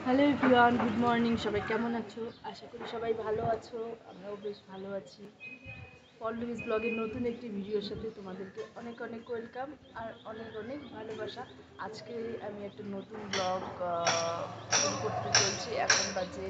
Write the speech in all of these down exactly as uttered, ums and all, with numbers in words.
Hello everyone, good morning. সবাই কেমন আছো? আশা করি সবাই ভালো আছো। আমরাও বেশ ভালো আছি। পল্লবীজ ব্লগের নতুন একটি ভিডিওর সাথে তোমাদেরকে অনেক অনেক ওয়েলকাম আর অনেক অনেক ভালোবাসা। আজকে আমি একটা নতুন ব্লগ শুরু করতে চলছি। এখন বাজে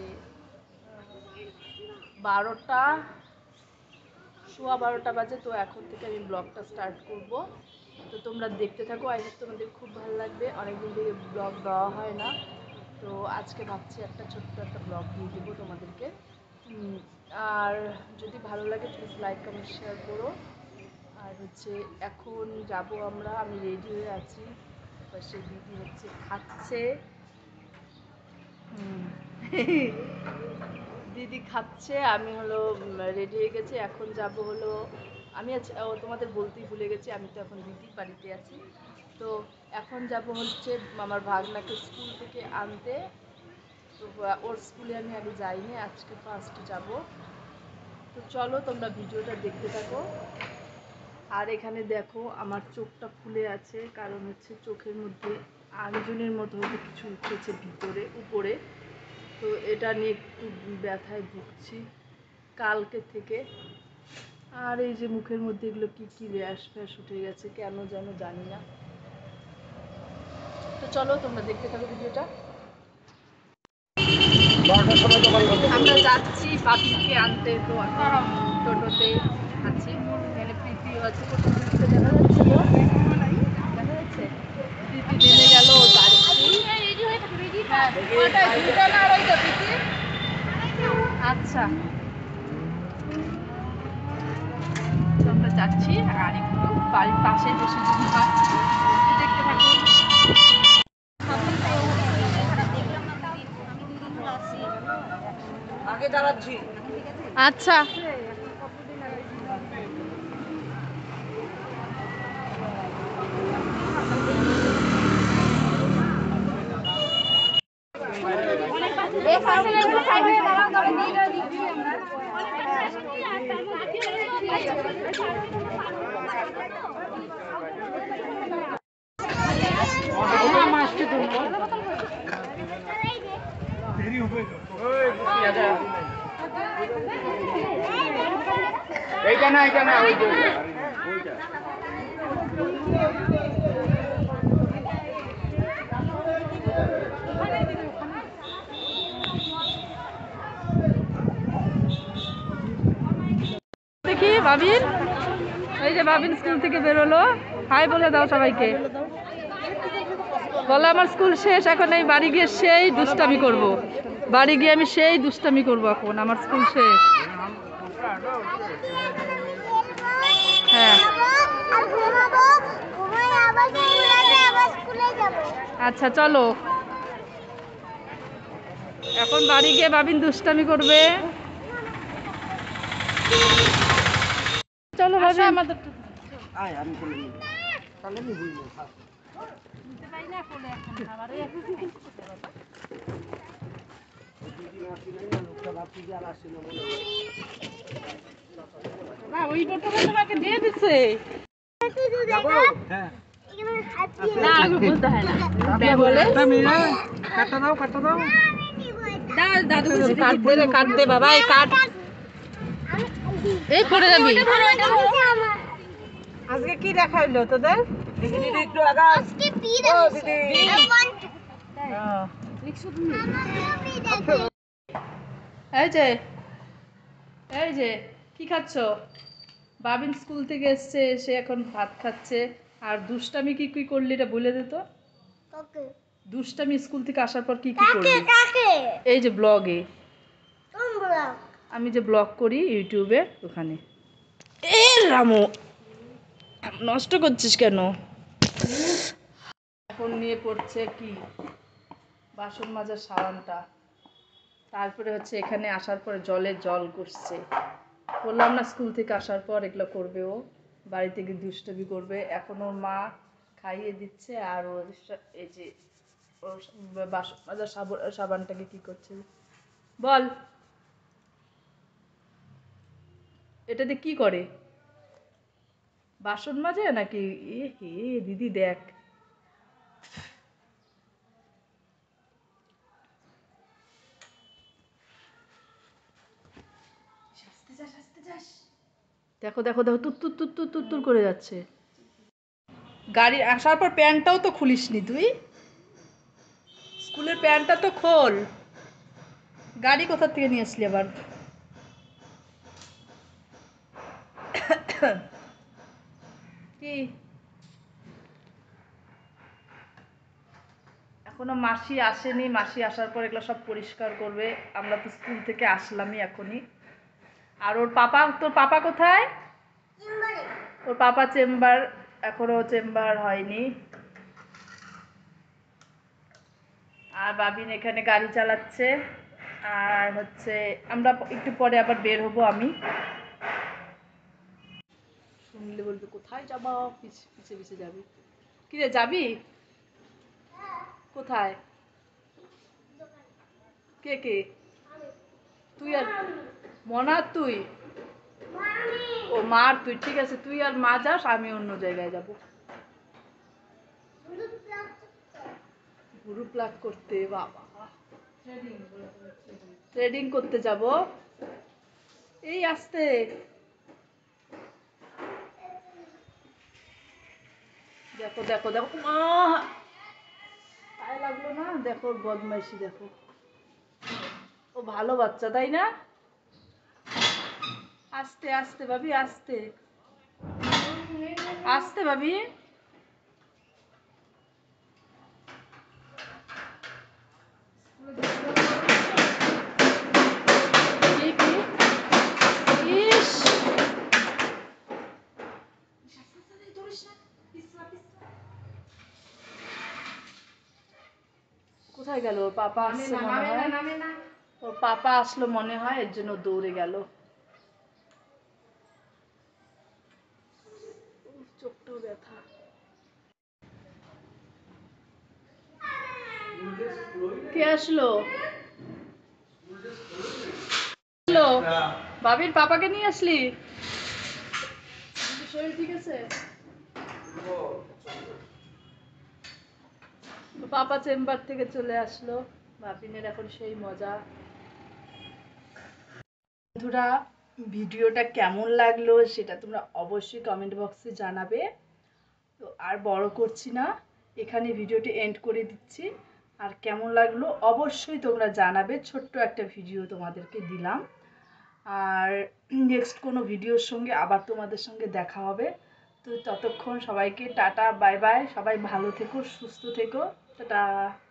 বারোটা সোয়া বারোটা বাজে। তো এখন থেকে আমি ব্লগটা স্টার্ট করব। তো তোমরা দেখতে থাকো। আই হোপ তোমাদের খুব ভালো লাগবে। অনেকদিন থেকে ব্লগ দেওয়া হয় না, তো আজকে ভাবছি একটা ছোট্ট একটা ব্লগ দিয়ে দেবো তোমাদেরকে। আর যদি ভালো লাগে প্লিজ লাইক কমেন্ট শেয়ার করো। আর হচ্ছে এখন যাব আমরা, আমি রেডি হয়ে আছি। পাশে দিদি হচ্ছে খাচ্ছে। দিদি খাচ্ছে, আমি হলো রেডি হয়ে গেছি। এখন যাব হলো আমি আজ তোমাদের বলতেই ভুলে গেছি, আমি তো এখন দিদির বাড়িতে আছি। তো এখন যাব হচ্ছে আমার ভাগনাকে স্কুল থেকে আনতে। তো ওর স্কুলে আমি আগে যাইনি, আজকে ফার্স্ট যাব। তো চলো তোমরা ভিডিওটা দেখতে থাকো। আর এখানে দেখো আমার চোখটা ফুলে আছে, কারণ হচ্ছে চোখের মধ্যে আঞ্জনের মতো হতে কিছু উঠেছে ভিতরে উপরে। তো এটা নিয়ে একটু ব্যথায় ভুগছি কালকে থেকে। আর এই যে মুখের মধ্যে এগুলো কি কি র্যাশ ফ্যাশ উঠে গেছে, কেন যেন জানি না। তো চলো তোমরা দেখতে থাকো ভিডিওটা। আমরা যাচ্ছি পাখিকে আনতে। তো এখন টোটোতে আছি। এখানে প্রীতিও আছে। কোথাও প্রীতিকে দেখা যাচ্ছে? দেখা যাচ্ছে প্রীতি নেমে গেল আচ্ছা, আমরা যাচ্ছি আর একটু বাড়ির পাশে বসে যদি পাচ্ছি দেখতে থাকি। আগে দাঁড়াচ্ছি। আচ্ছা, এইটা না এটা না ওইটা দেখি বাবিন। এই যে বাবিন স্কুল থেকে বেরোলো। হাই বলে দাও সবাইকে। বলো আমার স্কুল শেষ, এখন এই বাড়ি গিয়ে সেই দুষ্টামি করব। বাড়ি গিয়ে আমি সেই দুষ্টামি করব। এখন আমার স্কুল শেষ। হ্যাঁ, আচ্ছা চলো এখন বাড়ি গিয়ে বাবিন দুষ্টামি করবে। চলো বাবিন। আমাদের আয় আমি বলি তাহলে আমি বুঝবো নিতে পারি না কোলে এখন খাবারে। ওই বোতলে তোমাকে দিয়ে দিচ্ছে। হ্যাঁ না আগে বলতে হয় না। বলে কাটা দাও কাটা দাও দাদু কাট দে রে, কাট দে বাবা, এই কাট। এই পড়ে যাবি। আজকে কি দেখাইলো তোদের? দিদি দিদি একটু আগা আজকে পি দিদি এই যে এই যে কি খাচ্ছ? বাবিন স্কুল থেকে এসছে, এসে এখন ভাত খাচ্ছে। আর দুষ্টামি কি কি করলি এটা বলে দে তো। দুষ্টামি স্কুল থেকে আসার পর কি কি করলি? এই যে ব্লগে, আমি যে ব্লগ করি ইউটিউবে, ওখানে। এ রামু, নষ্ট করছিস কেন? এখন নিয়ে পড়ছে কি বাসন মাজার সাবানটা। তারপরে হচ্ছে এখানে আসার পরে জলে জল করছে। বললাম না স্কুল থেকে আসার পর এগুলো করবে ও, বাড়ি থেকে দুষ্টুমি করবে। এখন ওর মা খাইয়ে দিচ্ছে আর ও এই যে ওর বাসন মাজার সাবানটাকে কি করছে বল। এটাতে কি করে? বাসন মাজে নাকি? এ হে দিদি দেখ। দেখো দেখো দেখো তুত্তুর তুত্তুর তুত্তুর করে যাচ্ছে। গাড়ি আসার পর প্যান্টটাও তো খুলিসনি তুই, স্কুলের প্যান্টটা তো খোল। গাড়ি কোথা থেকে নিয়ে আসলি আবার? কি এখনো মাসি আসেনি, মাসি আসার পর এগুলো সব পরিষ্কার করবে। আমরা তো স্কুল থেকে আসলামই এখনই। আর ওর পাপা, তোর পাপা কোথায়? ওর পাপা চেম্বার, এখনো চেম্বার হয়নি। আর বাবিন এখানে গাড়ি চালাচ্ছে। আর হচ্ছে আমরা একটু পরে আবার বের হবো। আমি শুনলে বলবে কোথায় যাবা, পিছে পিছে পিছে যাবি। কি রে যাবি কোথায়? কে কে? তুই আর মনা? তুই ও মার তুই, ঠিক আছে তুই আর মা যাস, আমি অন্য জায়গায় যাব। গুরু প্লাগ করতে? বাবা, ট্রেডিং করতে যাব। এই আসতে দেখো দেখো দেখো, মা পায়ে লাগলো না? দেখো ওর বদমাইশি দেখো। ও ভালো বাচ্চা তাই না? আস্তে আস্তে ভাবি, আস্তে আস্তে ভাবি। কি কি? ইস কোথায় গেল? ওর পাপা আসছে মনে হয়। ওর পাপা আসলো মনে হয়, এর জন্য দৌড়ে গেল। উফ, চোখটাও ব্যথা। কে আসলো? আসলো ভাবির পাপাকে নিয়ে আসলি? শরীর ঠিক আছে? পাপা চেম্বার থেকে চলে আসলো। ভাবিনের এখন সেই মজা। বন্ধুরা, ভিডিওটা কেমন লাগলো সেটা তোমরা অবশ্যই কমেন্ট বক্সে জানাবে। তো আর বড় করছি না, এখানে ভিডিওটি এন্ড করে দিচ্ছি। আর কেমন লাগলো অবশ্যই তোমরা জানাবে। ছোট্ট একটা ভিডিও তোমাদেরকে দিলাম। আর নেক্সট কোনো ভিডিওর সঙ্গে আবার তোমাদের সঙ্গে দেখা হবে। তো ততক্ষণ সবাইকে টাটা বাই বাই। সবাই ভালো থেকো, সুস্থ থেকো, টাটা।